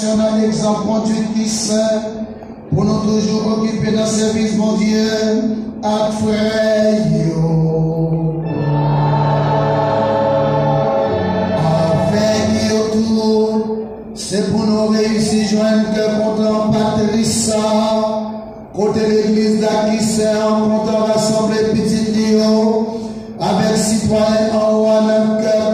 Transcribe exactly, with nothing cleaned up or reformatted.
marchions dans l'exemple conduite qui saint, pour nous toujours occuper dans le service, mon Dieu, à frère. Avec yo tout, c'est pour nous réussir, joindre que content Patricia, côté l'église d'Akissé, en content rassembler petit Dio, avec citoyen en haut à notre cœur.